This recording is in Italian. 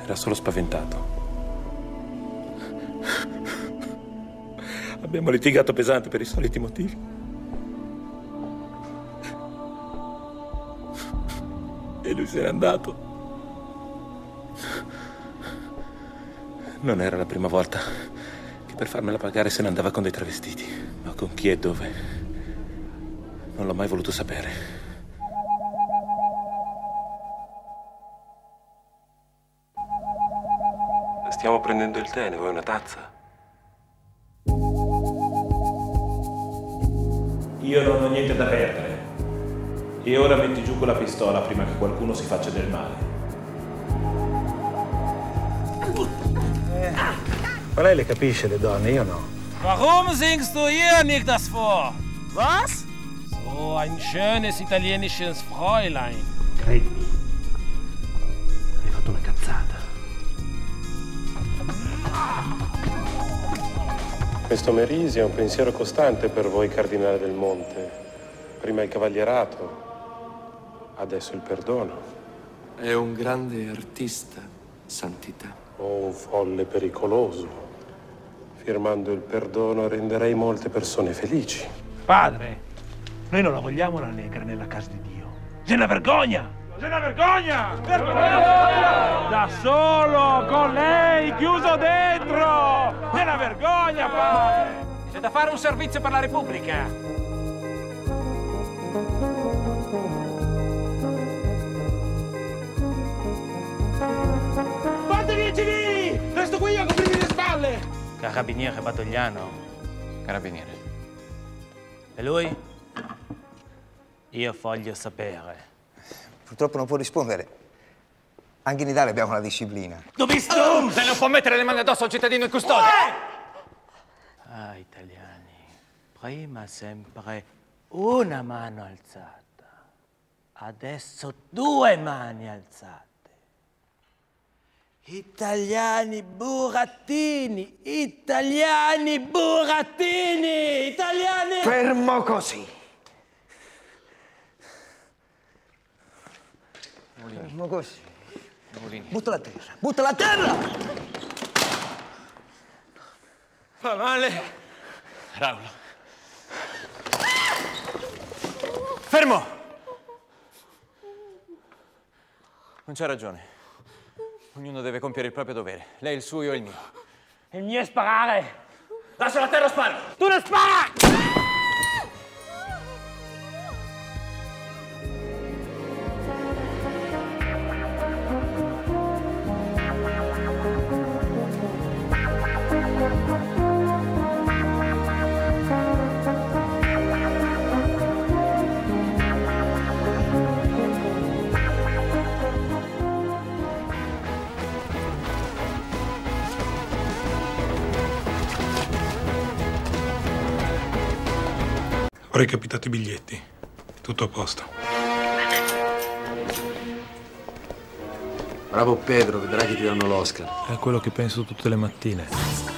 Era solo spaventato. Abbiamo litigato pesante per i soliti motivi. E lui se n'è andato. Non era la prima volta che per farmela pagare se ne andava con dei travestiti. Ma con chi e dove? Non l'ho mai voluto sapere. Stiamo prendendo il tè, ne vuoi una tazza? Io non ho niente da perdere. E ora metti giù quella pistola prima che qualcuno si faccia del male. Ma lei le capisce le donne, io no. Warum singst du ihr nicht das vor? Was? So ein schönes italienisches Fräulein. Credimi, hai fatto una cazzata. Questo Merisi è un pensiero costante per voi, Cardinale del Monte. Prima il cavalierato, adesso il perdono. È un grande artista, santità. O un folle pericoloso. Firmando il perdono renderei molte persone felici. Padre, noi non la vogliamo la negra nella casa di Dio. Se ne vergogna! Se ne vergogna! Da solo, con lei, chiuso dentro! Se ne vergogna, padre! C'è da fare un servizio per la Repubblica. Fatevi i civili! Resto qui io a coprirvi le spalle! Carabiniere Badogliano. Carabiniere. E lui? Io voglio sapere. Purtroppo non può rispondere. Anche in Italia abbiamo la disciplina. Dove sto? Se non può mettere le mani addosso a un cittadino in custodia! Ah, italiani. Prima sempre una mano alzata. Adesso 2 mani alzate. Italiani burattini! Italiani burattini! Italiani! Fermo così. Fermo così. Butta la terra. Butta la terra! Fa male. Raul. Fermo! Non c'ha ragione. Ognuno deve compiere il proprio dovere. Lei il suo, io il mio. Il mio è sparare. Lascia la terra, spara! Tu non spara! Ho recapitato i biglietti. Tutto a posto. Bravo Pedro, vedrai che ti danno l'Oscar. È quello che penso tutte le mattine.